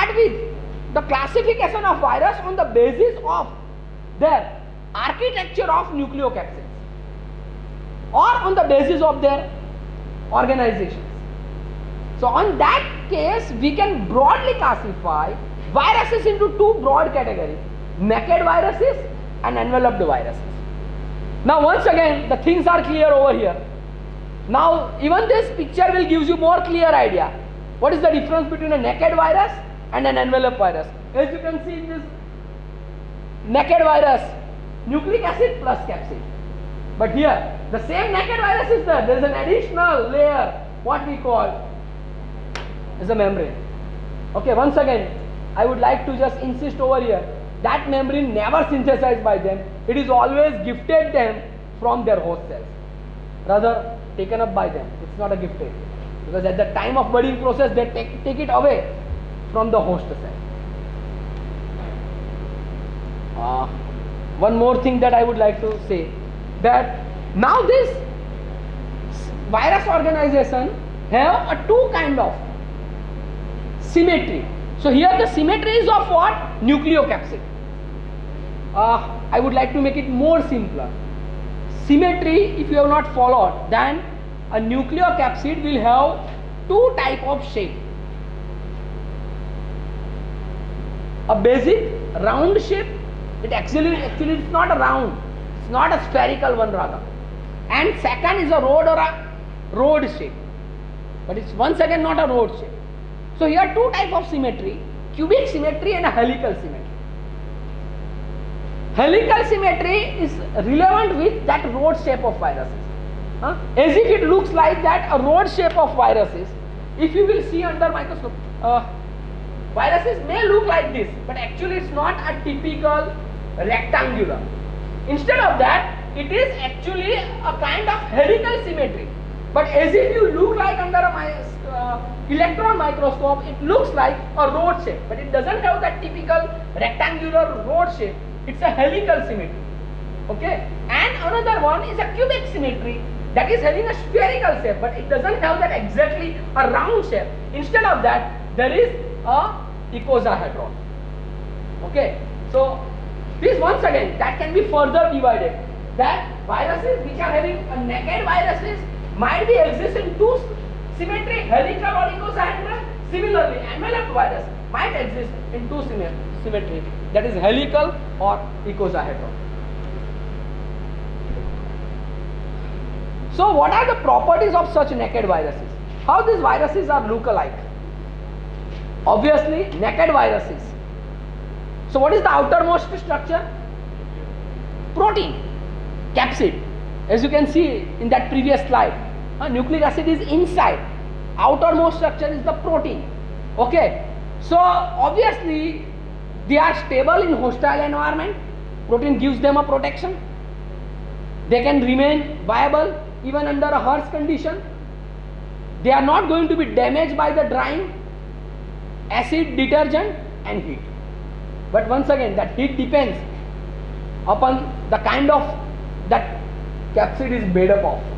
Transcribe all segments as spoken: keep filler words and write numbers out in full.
start with the classification of virus on the basis of their architecture of nucleocapsids or on the basis of their organizations. So on that case, we can broadly classify viruses into two broad categories: naked viruses and enveloped viruses. Now once again, the things are clear over here. Now even this picture will give you more clear idea. What is the difference between a naked virus and an enveloped virus? As you can see in this naked virus, nucleic acid plus capsid. But here, the same naked virus is there. There is an additional layer, what we call as a membrane. Okay, once again, I would like to just insist over here, that membrane never synthesized by them. It is always gifted them from their host cells, rather taken up by them. It's not a gifted, because at the time of budding process they take, take it away from the host cell. Uh, one more thing that I would like to say, that now this virus organization have a two kind of symmetry. So here the symmetry is of what? Nucleocapsid. Uh, I would like to make it more simpler. Symmetry, if you have not followed, then a nucleocapsid will have two type of shape. A basic round shape. It actually actually it's not a round. It's not a spherical one rather. And second is a rod or a rod shape. But it's once again not a rod shape. So here two type of symmetry: cubic symmetry and a helical symmetry. Helical symmetry is relevant with that rod shape of viruses. Huh? As if it looks like that a rod shape of viruses. If you will see under microscope, uh, viruses may look like this, but actually it's not a typical rectangular. Instead of that, it is actually a kind of helical symmetry. But as if you look like under a uh, electron microscope, it looks like a rod shape, but it doesn't have that typical rectangular rod shape. It's a helical symmetry. Okay, and another one is a cubic symmetry, that is having a spherical shape, but it doesn't have that exactly a round shape. Instead of that, there is a icosahedron. Okay, so this once again that can be further divided. That viruses which are having a naked viruses might be exist in two symmetry, helical or icosahedral. Similarly, enveloped virus might exist in two symmetry, that is helical or icosahedral. So what are the properties of such naked viruses? How these viruses are look-alike? Obviously, naked viruses. So what is the outermost structure? Protein, capsid. As you can see in that previous slide, uh, nucleic acid is inside. Outermost structure is the protein. Okay. So obviously, they are stable in hostile environment. Protein gives them a protection. They can remain viable even under a harsh condition. They are not going to be damaged by the drying, acid, detergent and heat. But once again, that heat depends upon the kind of that capsid is made up of.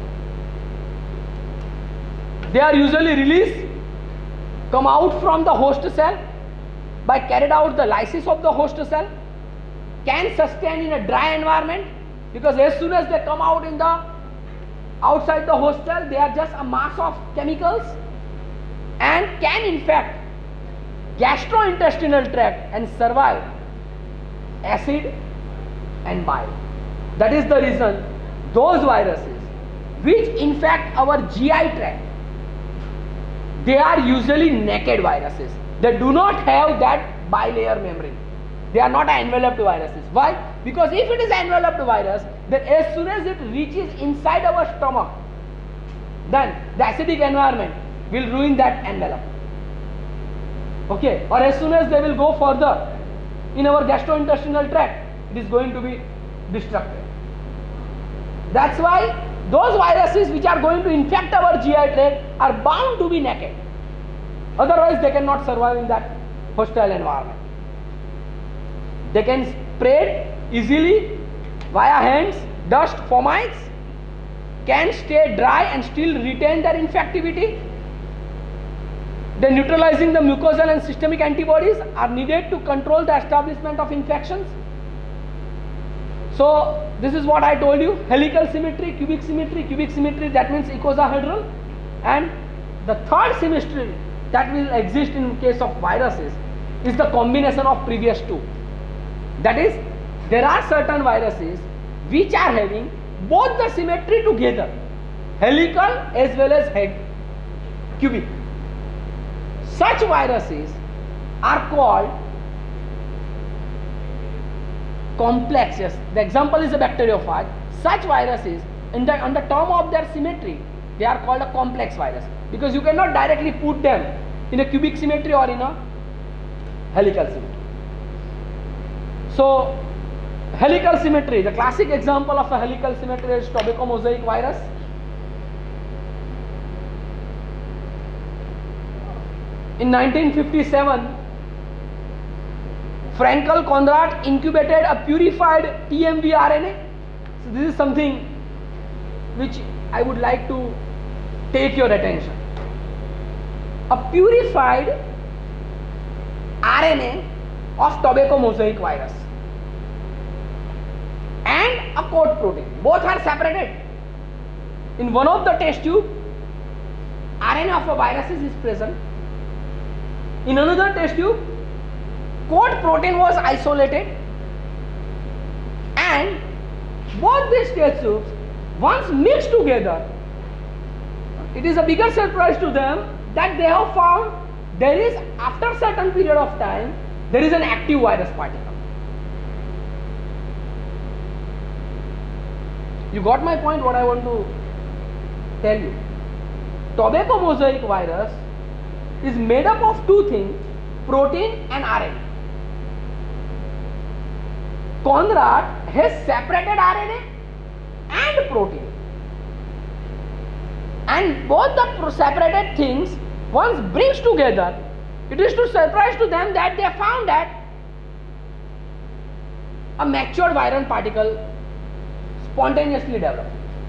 They are usually released, come out from the host cell by carried out the lysis of the host cell, can sustain in a dry environment, because as soon as they come out in the outside the host cell, they are just a mass of chemicals, and can in fact gastrointestinal tract and survive acid and bile. That is the reason those viruses which infect our G I tract, they are usually naked viruses. They do not have that bilayer membrane. They are not enveloped viruses. Why? Because if it is enveloped virus, then as soon as it reaches inside our stomach, then the acidic environment will ruin that envelope. Okay, or as soon as they will go further in our gastrointestinal tract, it is going to be destructive. That's why those viruses which are going to infect our G I tract are bound to be naked. Otherwise, they cannot survive in that hostile environment. They can spread easily via hands, dust, fomites, can stay dry and still retain their infectivity. Then neutralizing the mucosal and systemic antibodies are needed to control the establishment of infections. So this is what I told you: helical symmetry, cubic symmetry. Cubic symmetry, that means icosahedral. And the third symmetry that will exist in case of viruses is the combination of previous two. That is, there are certain viruses which are having both the symmetry together, helical as well as head cubic. Such viruses are called complex. Yes, the example is a bacteriophage. Such viruses, in the, on the term of their symmetry, they are called a complex virus, because you cannot directly put them in a cubic symmetry or in a helical symmetry. So helical symmetry, the classic example of a helical symmetry is tobacco mosaic virus. In nineteen fifty-seven, Frankel Conrad incubated a purified T M V R N A. So this is something which I would like to take your attention. A purified R N A of tobacco mosaic virus and a coat protein, both are separated. In one of the test tube, R N A of a virus is present. In another test tube, coat protein was isolated, and both these test tubes, once mixed together, it is a bigger surprise to them that they have found there is, after certain period of time, there is an active virus particle. You got my point, what I want to tell you. Tobacco mosaic virus is made up of two things, protein and R N A. Conrad has separated R N A and protein, and both the separated things once brings together, it is to surprise to them that they found that a matured viral particle spontaneously developed.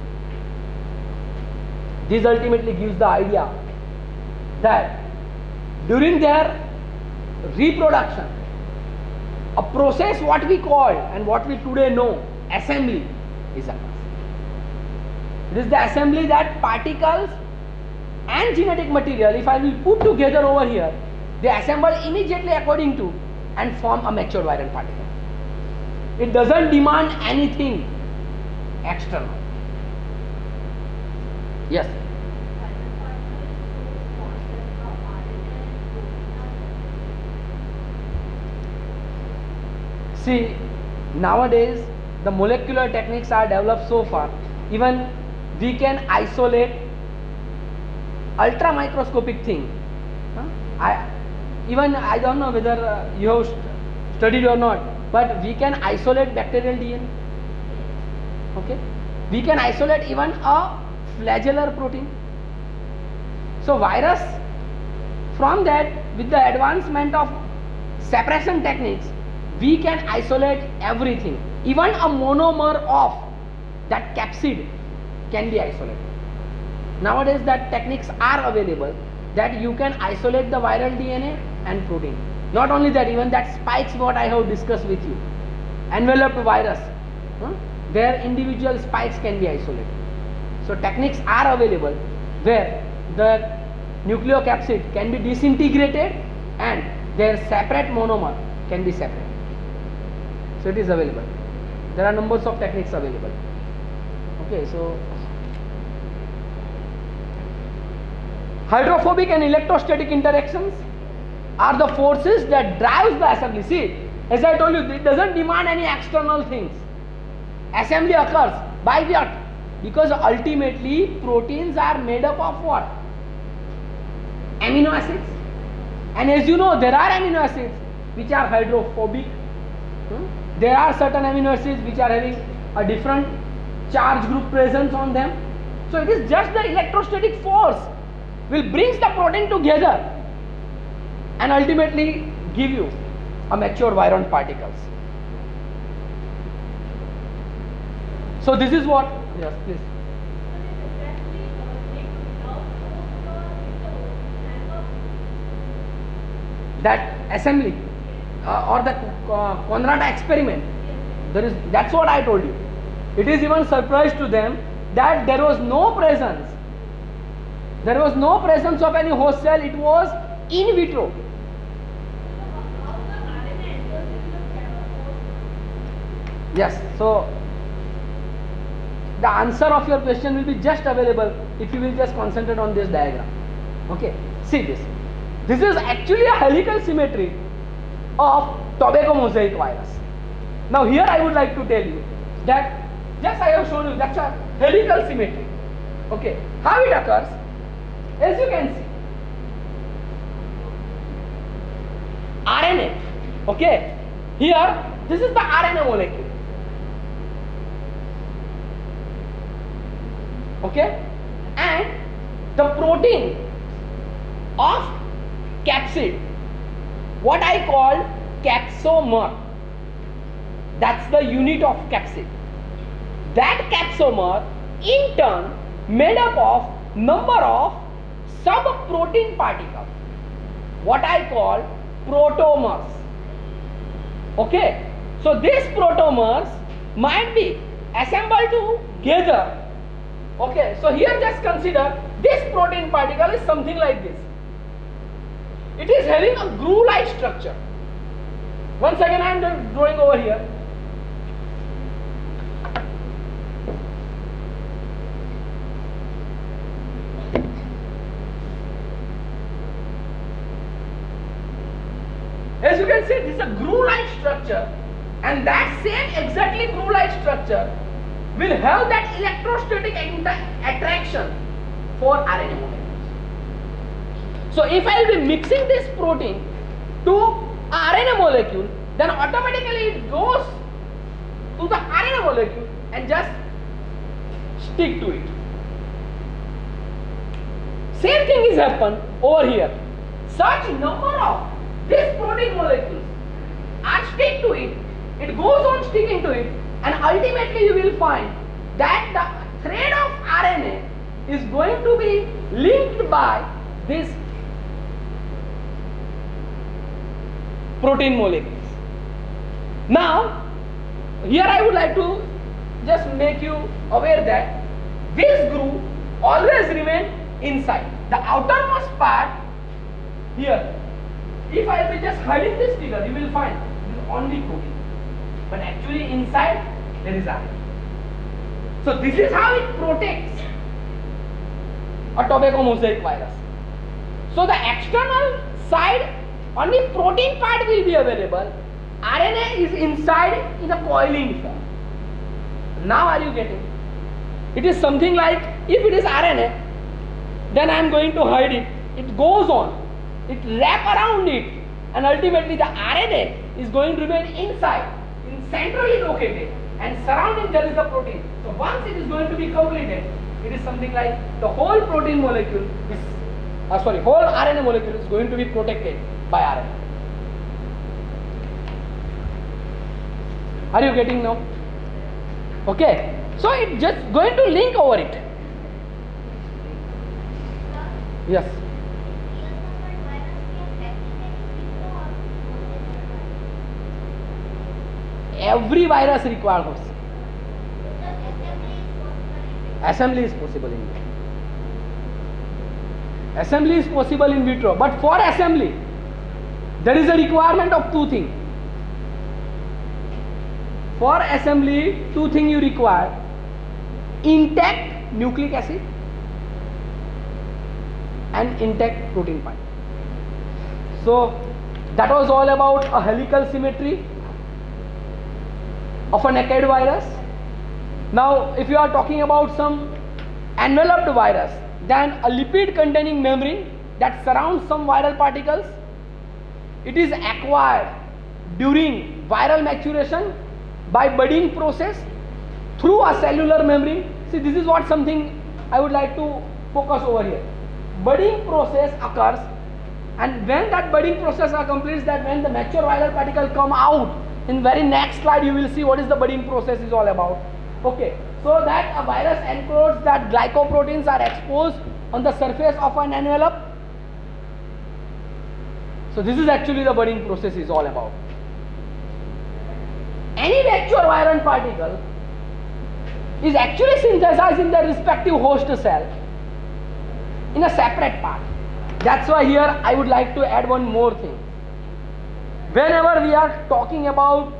This ultimately gives the idea that during their reproduction, a process what we call and what we today know assembly is occurs. It is the assembly that particles and genetic material, if I will put together over here, they assemble immediately according to and form a mature viral particle. It doesn't demand anything external. Yes. See, nowadays the molecular techniques are developed so far, even we can isolate ultra microscopic thing. Huh? I even I don't know whether uh, you have st studied or not, but we can isolate bacterial D N A. Okay, we can isolate even a flagellar protein. So virus, from that, with the advancement of separation techniques, we can isolate everything. Even a monomer of that capsid can be isolated. Nowadays that techniques are available that you can isolate the viral D N A and protein. Not only that, even that spikes what I have discussed with you, enveloped virus, huh? their individual spikes can be isolated. So techniques are available where the nucleocapsid can be disintegrated and their separate monomer can be separated. So it is available. There are numbers of techniques available. Okay, so hydrophobic and electrostatic interactions are the forces that drives the assembly. See, as I told you, it doesn't demand any external things. Assembly occurs by what? Because ultimately proteins are made up of what? Amino acids. And as you know, there are amino acids which are hydrophobic. Hmm? There are certain amino acids which are having a different charge group presence on them. So it is just the electrostatic force will brings the protein together and ultimately give you a mature viral particles. So this is what, yes please. that assembly uh, or the uh, Conrad experiment, there is, that's what I told you. It is even surprise to them that there was no presence, there was no presence of any host cell. It was in vitro. Yes, so the answer of your question will be just available if you will just concentrate on this diagram. Okay, see this. This is actually a helical symmetry of tobacco mosaic virus. Now here I would like to tell you that just I have shown you that's a helical symmetry. Okay, how it occurs? As you can see, R N A. Okay, here this is the R N A molecule. Okay, and the protein of capsid, what I call capsomer, that's the unit of capsid. That capsomer in turn made up of number of sub-protein particles, what I call protomers. Okay, so these protomers might be assembled together. Okay, so here just consider this protein particle is something like this. It is having a groove-like structure. Once again I am drawing over here. As you can see, this is a groove-like structure, and that same exactly groove-like structure will have that electrostatic attraction for R N A molecules. So if I will be mixing this protein to R N A molecule, then automatically it goes to the R N A molecule and just stick to it. Same thing is happen over here. Such number of these protein molecules are stick to it, it goes on sticking to it, and ultimately you will find that the thread of R N A is going to be linked by this protein molecules. Now here I would like to just make you aware that this groove always remain inside. The outermost part here, if I will be just hiding this figure, you will find this is only protein, but actually inside there is R N A. So this is how it protects a tobacco mosaic virus. So the external side, only protein part will be available. R N A is inside in a coiling form. Now are you getting? It is something like, if it is R N A, then I am going to hide it. It goes on, it wrap around it, and ultimately the R N A is going to remain inside, in centrally located, and surrounding there is the protein. So once it is going to be completed, it is something like the whole protein molecule is, uh, sorry, whole R N A molecule is going to be protected by R N A. Are you getting now? Okay, so it just going to link over it. Yes. Every virus requires host. Assembly is possible in vitro. Assembly is possible in vitro, but for assembly, there is a requirement of two things. For assembly, two things you require: intact nucleic acid and intact protein part. So that was all about a helical symmetry of a naked virus. Now if you are talking about some enveloped virus, then a lipid containing membrane that surrounds some viral particles, it is acquired during viral maturation by budding process through a cellular membrane. See, this is what something I would like to focus over here. Budding process occurs, and when that budding process completes, that when the mature viral particle come out, in very next slide you will see what is the budding process is all about. Okay, so that a virus encodes that glycoproteins are exposed on the surface of an envelope. So this is actually the budding process is all about. Any mature virulent particle is actually synthesized in the respective host cell in a separate part. That's why here I would like to add one more thing. Whenever we are talking about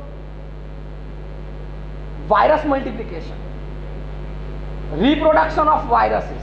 virus multiplication, reproduction of viruses,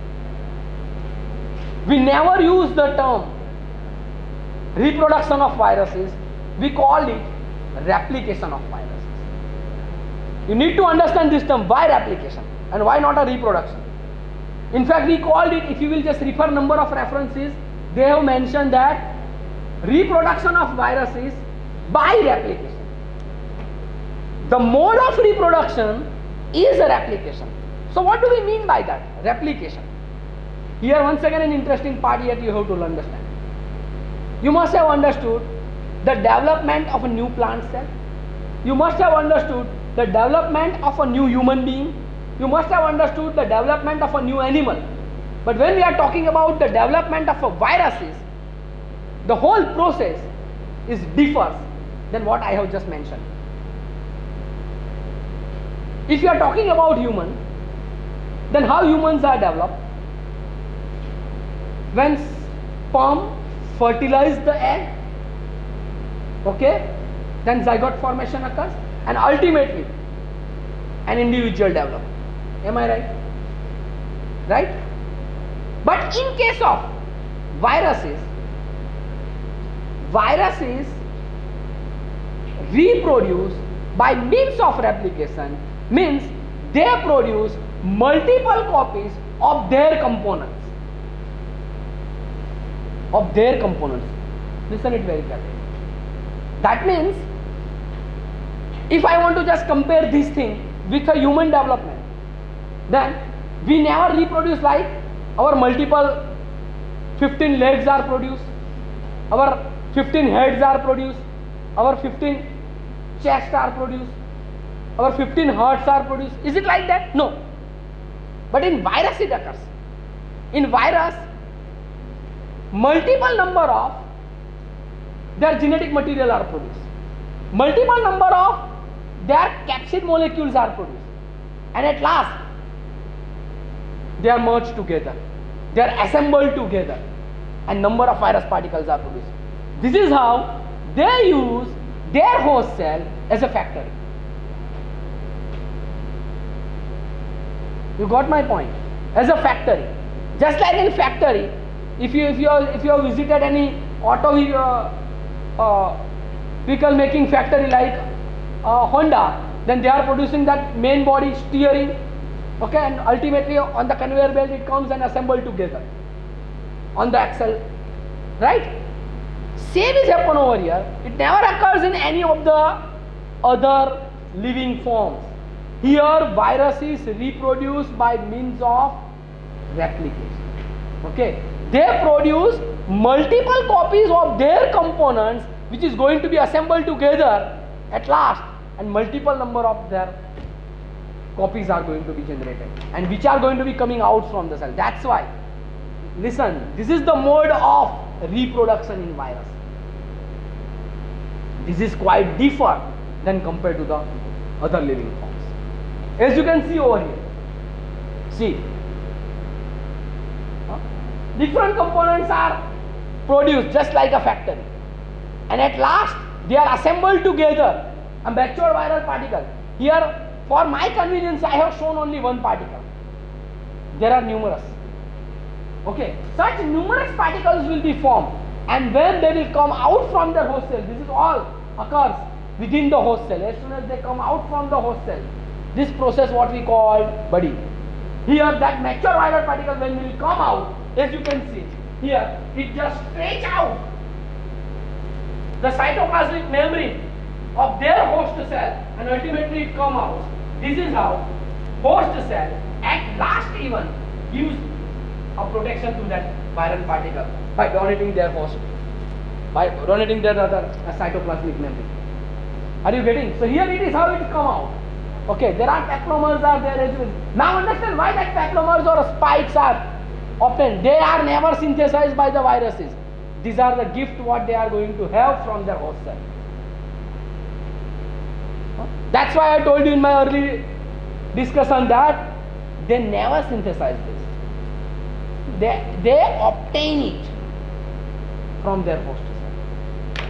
we never use the term reproduction of viruses, we call it replication of viruses. You need to understand this term, why replication and why not a reproduction. In fact, we called it, if you will just refer number of references, they have mentioned that reproduction of viruses by replication. The mode of reproduction is a replication. So what do we mean by that? Replication. Here once again an interesting part yet you have to understand. You must have understood the development of a new plant cell. You must have understood the development of a new human being. You must have understood the development of a new animal. But when we are talking about the development of a viruses, the whole process is differs than what I have just mentioned. If you are talking about human, then how humans are developed? When sperm fertilize the egg, okay, then zygote formation occurs and ultimately an individual develops. Am I right? Right? But in case of viruses, viruses reproduce by means of replication, means they produce multiple copies of their components. Of their components. Listen it very carefully. That means if I want to just compare this thing with a human development, then we never reproduce like our multiple fifteen legs are produced, our fifteen heads are produced, our fifteen chests are produced, our fifteen hearts are produced. Is it like that? No. But in virus it occurs. In virus, multiple number of their genetic material are produced. Multiple number of their capsid molecules are produced. And at last, they are merged together. They are assembled together. And number of virus particles are produced. This is how they use their host cell as a factory. You got my point? As a factory. Just like in factory, if you if you have, if you have visited any auto uh, uh, vehicle making factory like uh, Honda, then they are producing that main body steering, okay, and ultimately on the conveyor belt it comes and assembled together on the axle, right? Same is happen over here. It never occurs in any of the other living forms. Here viruses reproduce by means of replication. Okay, they produce multiple copies of their components which is going to be assembled together at last, and multiple number of their copies are going to be generated and which are going to be coming out from the cell. That's why, listen, this is the mode of reproduction in virus. This is quite different than compared to the other living forms. As you can see over here, see, huh? different components are produced just like a factory, and at last they are assembled together, a mature viral particle. Here, for my convenience, I have shown only one particle. There are numerous. Okay, such numerous particles will be formed, and when they will come out from the host cell, this is all occurs within the host cell. As soon as they come out from the host cell, this process what we call budding. Here that mature viral particle when will come out, as you can see here, it just stretch out the cytoplasmic membrane of their host cell and ultimately it come out. This is how host cell at last even gives a protection to that viral particle by donating their host, by donating their other uh, cytoplasmic membrane. Are you getting? So here it is how it come out. Okay, there are papillomas are there as well. Now understand why that papillomas or spikes are obtained. They are never synthesized by the viruses. these are the gift what they are going to have from their host cell. That's why I told you in my early discussion that they never synthesize this. They, they obtain it from their host cell.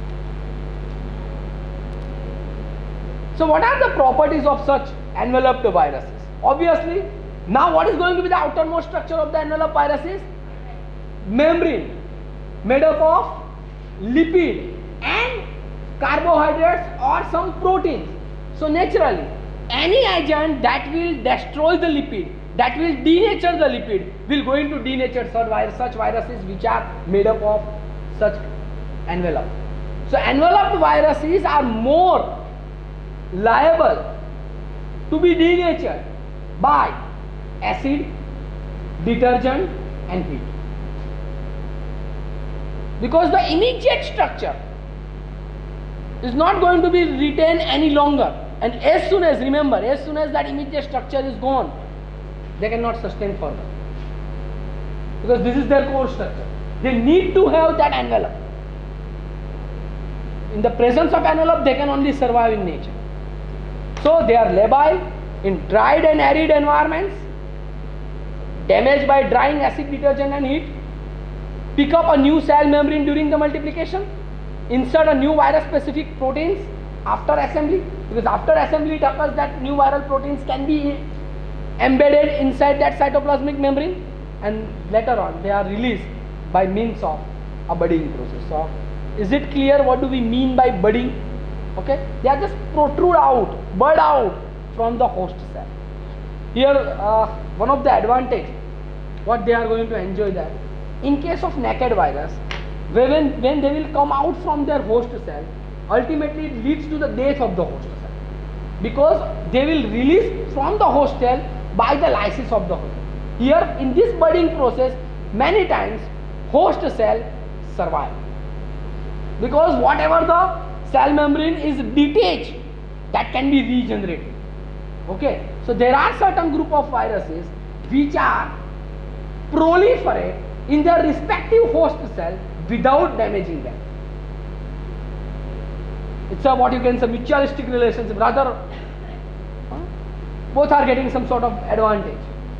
So what are the properties of such enveloped viruses? Obviously, now what is going to be the outermost structure of the enveloped viruses? Membrane made up of lipid and carbohydrates or some proteins. So naturally, any agent that will destroy the lipid, that will denature the lipid, will going to denature such, virus, such viruses which are made up of such envelope. So enveloped viruses are more liable to be denatured by acid, detergent and heat. Because the immediate structure is not going to be retained any longer, and as soon as, remember, as soon as that immediate structure is gone, they cannot sustain further, because this is their core structure. They need to have that envelope. In the presence of envelope, they can only survive in nature. So they are labile in dried and arid environments, damaged by drying, acid, detergent and heat, pick up a new cell membrane during the multiplication, insert a new virus specific proteins after assembly, because after assembly it occurs that new viral proteins can be embedded inside that cytoplasmic membrane, and later on they are released by means of a budding process. So is it clear what do we mean by budding? Okay, they are just protrude out, bud out from the host cell. Here uh, one of the advantage what they are going to enjoy, that in case of naked virus, when, when they will come out from their host cell, ultimately it leads to the death of the host cell, because they will release from the host cell by the lysis of the host. Here in this budding process, many times host cell survive, because whatever the cell membrane is detached, that can be regenerated. Okay, so there are certain group of viruses which are proliferate in their respective host cell without damaging them. It's a what you can say mutualistic relationship, rather huh? both are getting some sort of advantage.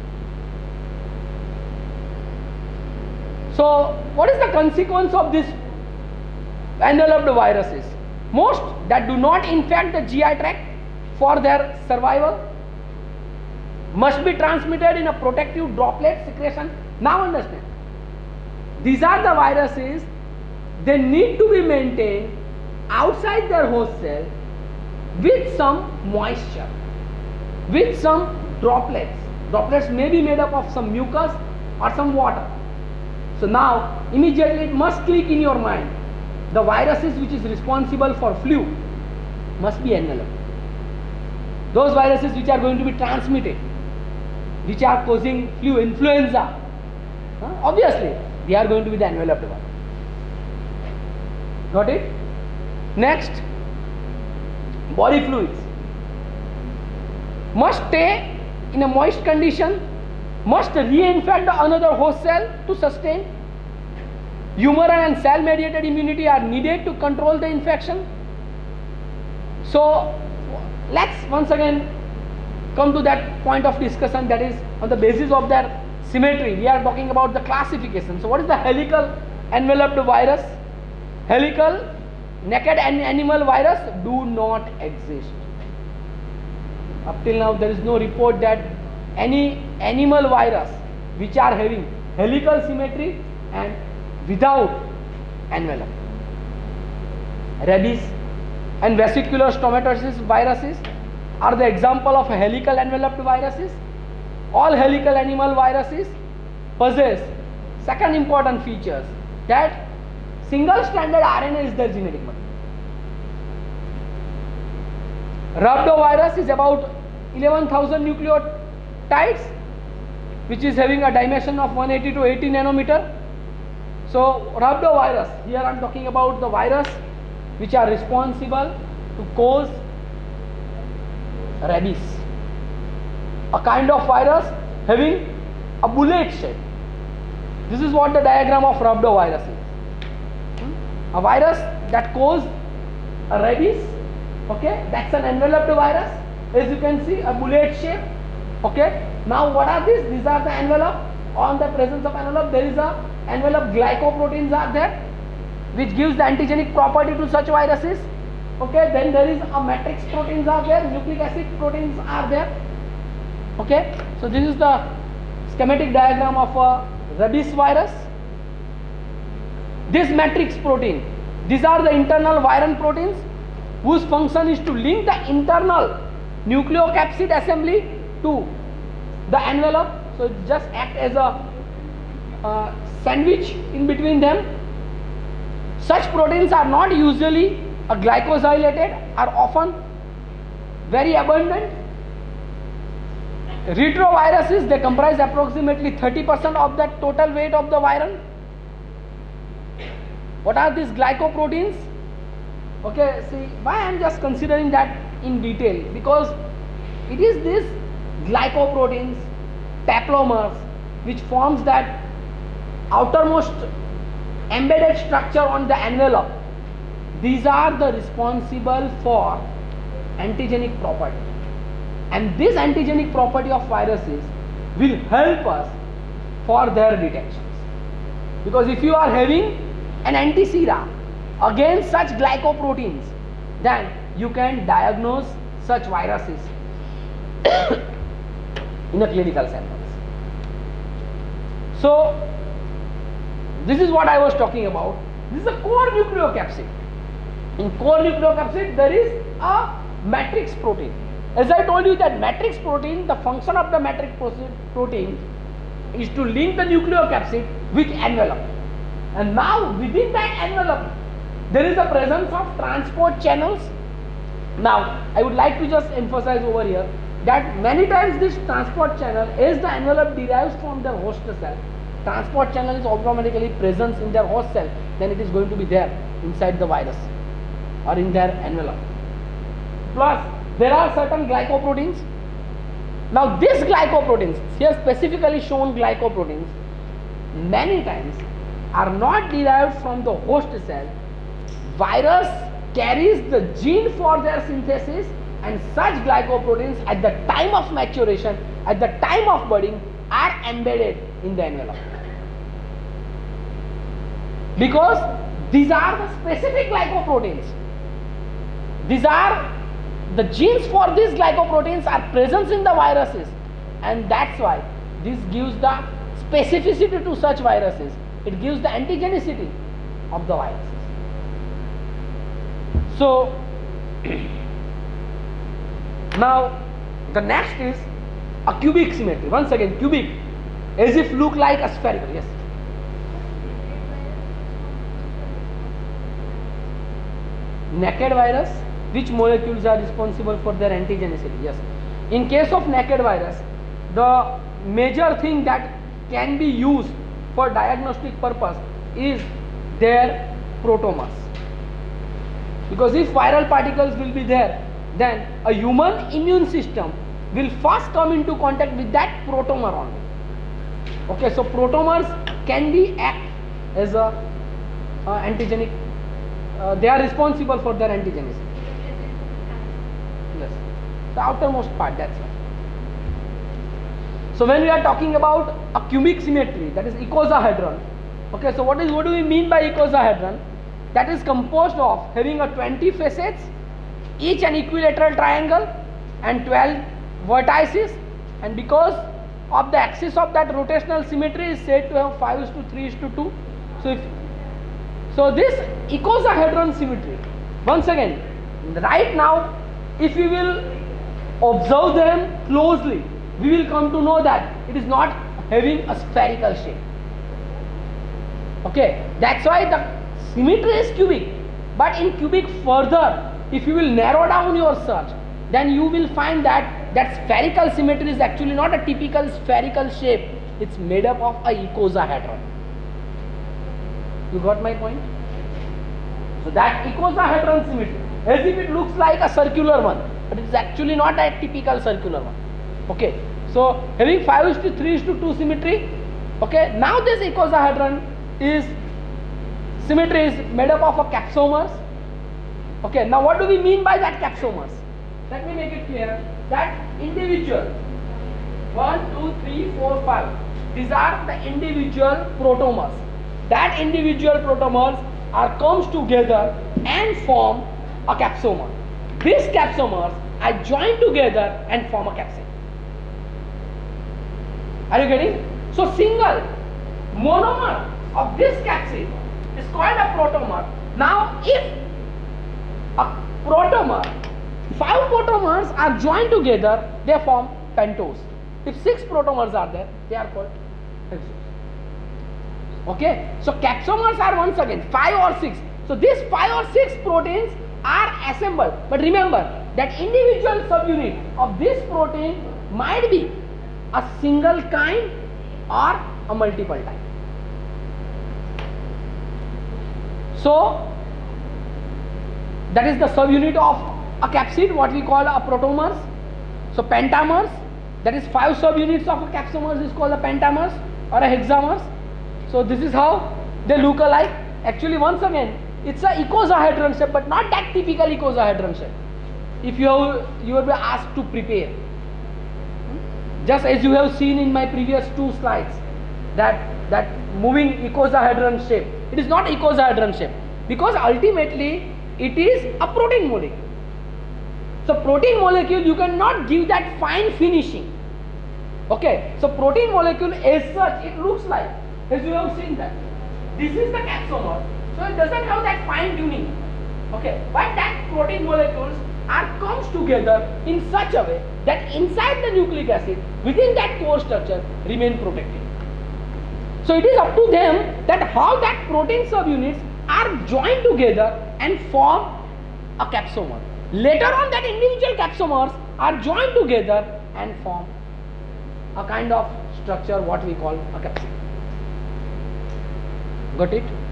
So what is the consequence of this enveloped viruses? Most that do not infect the G I tract for their survival must be transmitted in a protective droplet secretion. Now understand, these are the viruses, they need to be maintained outside their host cell with some moisture, with some droplets. Droplets may be made up of some mucus or some water. So now immediately it must click in your mind, the viruses which is responsible for flu must be enveloped. Those viruses which are going to be transmitted, which are causing flu, influenza, huh? obviously they are going to be the enveloped one. Got it? Next, body fluids must stay in a moist condition, must reinfect another host cell to sustain. Humoral and cell mediated immunity are needed to control the infection. So let's once again come to that point of discussion, that is on the basis of their symmetry. We are talking about the classification. So what is the helical enveloped virus? Helical naked animal virus do not exist. Up till now there is no report that any animal virus which are having helical symmetry and without envelope. Rabies and vesicular stomatitis viruses are the example of helical enveloped viruses. All helical animal viruses possess second important features, that single stranded R N A is their genetic material. Rhabdovirus is about eleven thousand nucleotides, which is having a dimension of one eighty to eighty nanometer. So rhabdovirus, here I am talking about the virus which are responsible to cause rabies, a kind of virus having a bullet shape. This is what the diagram of rhabdovirus is. a virus that causes a rabies. Okay, that's an enveloped virus. As you can see, a bullet shape. Okay, now what are these? These are the envelope. On the presence of envelope, there is a envelope glycoproteins are there, which gives the antigenic property to such viruses. Okay, then there is a matrix proteins are there, nucleic acid proteins are there. Okay, so this is the schematic diagram of a rabies virus. This matrix protein, these are the internal virion proteins whose function is to link the internal nucleocapsid assembly to the envelope. So it just act as a uh, sandwich in between them. Such proteins are not usually a glycosylated, are often very abundant. Retroviruses, they comprise approximately thirty percent of the total weight of the virion. What are these glycoproteins? Okay, see why I am just considering that in detail, because it is these glycoproteins, taplomers, which forms that outermost embedded structure on the envelope. These are the responsible for antigenic property, and this antigenic property of viruses will help us for their detections. Because if you are having an anti-sera against such glycoproteins, then you can diagnose such viruses in a clinical samples. So this is what I was talking about. This is a core nucleocapsid. In core nucleocapsid there is a matrix protein. As I told you that matrix protein, the function of the matrix protein is to link the nucleocapsid with envelope. And now within that envelope there is a presence of transport channels. Now I would like to just emphasize over here that many times this transport channel, as the envelope derives from their host cell, transport channel is automatically present in their host cell, then it is going to be there inside the virus or in their envelope. Plus there are certain glycoproteins. Now these glycoproteins, here specifically shown glycoproteins, many times are not derived from the host cell. Virus carries the gene for their synthesis, and such glycoproteins at the time of maturation, at the time of budding, are embedded in the envelope. Because these are the specific glycoproteins. These are the genes for these glycoproteins are present in the viruses, and that's why this gives the specificity to such viruses. It gives the antigenicity of the viruses. So now the next is a cubic symmetry. Once again, cubic, as if look like a spherical. Yes. Naked virus, which molecules are responsible for their antigenicity? Yes. In case of naked virus, the major thing that can be used for diagnostic purpose is their protomers. Because if viral particles will be there, then a human immune system will first come into contact with that protomer only. Okay, so protomers can be act as a uh, antigenic. Uh, they are responsible for their antigenicity. Yes, the outermost part. That's right. So when we are talking about a cubic symmetry, that is icosahedron. Okay, so what is what do we mean by icosahedron? That is composed of having a twenty facets, each an equilateral triangle, and twelve vertices, and because of the axis of that rotational symmetry is said to have five is to three is to two. So if so this icosahedron symmetry, once again, right now if we will observe them closely, we will come to know that it is not having a spherical shape. Okay, that's why the symmetry is cubic. But in cubic further, if you will narrow down your search, then you will find that that spherical symmetry is actually not a typical spherical shape. It's made up of a icosahedron. You got my point? So that icosahedron symmetry, as if it looks like a circular one, but it is actually not a typical circular one. Okay, so having five is to three is to two symmetry. Okay, now this icosahedron is Symmetry is made up of a capsomers. Okay, now what do we mean by that capsomers? Let me make it clear that individual one, two, three, four, five. These are the individual protomers. That individual protomers are comes together and form a capsomer. These capsomers are joined together and form a capsid. Are you getting? So single monomer of this capsid is called a protomer. Now if a protomer, five protomers are joined together, they form pentose. If six protomers are there, they are called hexose. Okay, so capsomers are once again five or six. So these five or six proteins are assembled. But remember that individual subunit of this protein might be a single kind or a multiple type. So that is the subunit of a capsid, what we call a protomers. So pentamers, that is five subunits of a capsomers is called a pentamers or a hexamers. So this is how they look alike. Actually, once again, it's a icosahedron shape, but not that typical icosahedron shape. If you have, you will be asked to prepare, just as you have seen in my previous two slides, that that moving icosahedron shape. It is not icosahedron shape because ultimately it is a protein molecule. So protein molecule you cannot give that fine finishing. Okay, so protein molecule as such it looks like, as you have seen that this is the capsomer, so it doesn't have that fine tuning. Okay, but that protein molecules are comes together in such a way that inside the nucleic acid within that core structure remain protected. So it is up to them that how that protein subunits are joined together and form a capsomer. Later on that individual capsomers are joined together and form a kind of structure what we call a capsid. Got it?